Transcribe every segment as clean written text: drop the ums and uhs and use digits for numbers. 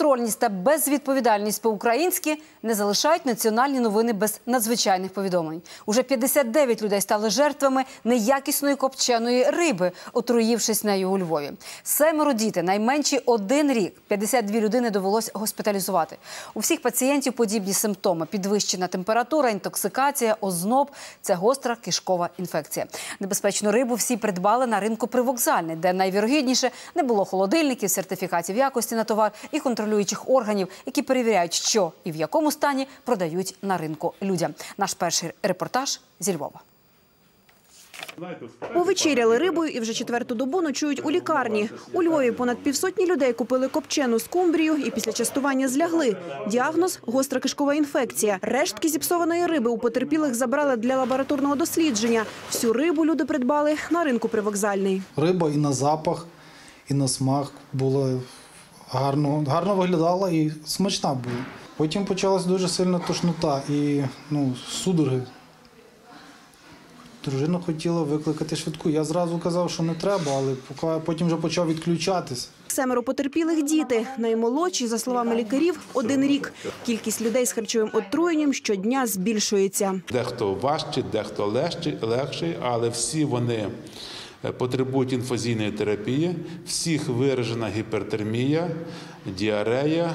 Безконтрольність та безвідповідальність по-українськи не залишають національні новини без надзвичайних повідомлень. Уже 59 людей стали жертвами неякісної копченої риби, отруївшись нею у Львові. 7 дітей, найменші 1 рік. 52 людини довелось госпіталізувати. У всіх пацієнтів подібні симптоми – підвищена температура, інтоксикація, озноб – це гостра кишкова інфекція. Небезпечну рибу всі придбали на ринку Привокзальний, де найвірогідніше не було холодильників, сертифікатів якості на товар і контролюючих органів, які перевіряють, що і в якому стані продають на ринку людям. Наш перший репортаж зі Львова. Повечеряли рибою і вже 4-ту добу ночують у лікарні. У Львові понад півсотні людей купили копчену скумбрію і після частування злягли. Діагноз – гостра кишкова інфекція. Рештки зіпсованої риби у потерпілих забрали для лабораторного дослідження. Всю рибу люди придбали на ринку Привокзальний. Риба і на запах, і на смак була гарно виглядала і смачна була. Потім почалась дуже сильна тошнота і судороги. Дружина хотіла викликати швидку. Я зразу казав, що не треба, але потім вже почав відключатись. 7 потерпілих – діти. Наймолодші, за словами лікарів, 1 рік. Кількість людей з харчовим отруєнням щодня збільшується. Дехто важчий, дехто легший, але всі вони потребують інфузійної терапії. Всіх виражена гіпертермія, діарея,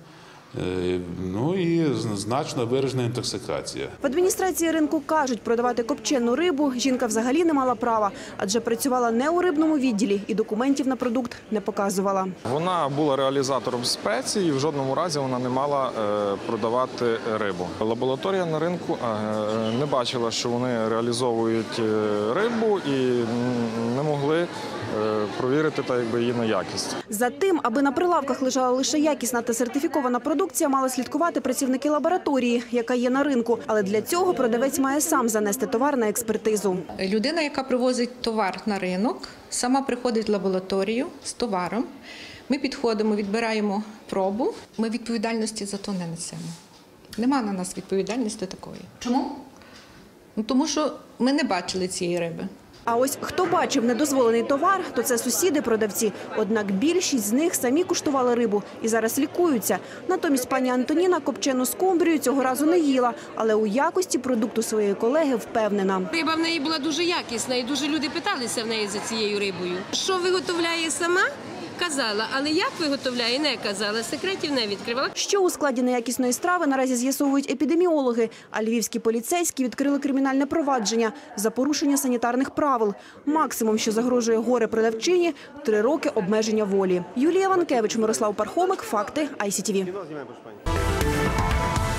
і значно виражена інтоксикація. В адміністрації ринку кажуть, продавати копчену рибу жінка взагалі не мала права, адже працювала не у рибному відділі і документів на продукт не показувала. Вона була реалізатором спеції і в жодному разі вона не мала продавати рибу. Лабораторія на ринку не бачила, що вони реалізовують рибу і не могли провірити її на якість. За тим, аби на прилавках лежала лише якісна та сертифікована продукція, мали слідкувати працівники лабораторії, яка є на ринку. Але для цього продавець має сам занести товар на експертизу. Людина, яка привозить товар на ринок, сама приходить в лабораторію з товаром. Ми підходимо, відбираємо пробу. Ми відповідальності за то не несемо. Нема на нас відповідальності такої. Чому? Тому що ми не бачили цієї риби. А ось хто бачив недозволений товар, то це сусіди-продавці. Однак більшість з них самі куштували рибу і зараз лікуються. Натомість пані Антоніна копчену скумбрію цього разу не їла, але у якості продукту своєї колеги впевнена. Риба в неї була дуже якісна і дуже люди питалися в неї за цією рибою. Що виготовляє сама? Казала, але як виготовляє, не казала, секретів не відкривала. Що у складі неякісної страви наразі з'ясовують епідеміологи, а львівські поліцейські відкрили кримінальне провадження за порушення санітарних правил. Максимум, що загрожує горе-продавчині – 3 роки обмеження волі. Юлія Ванкевич, Мирослав Пархомик, Факти, ICTV.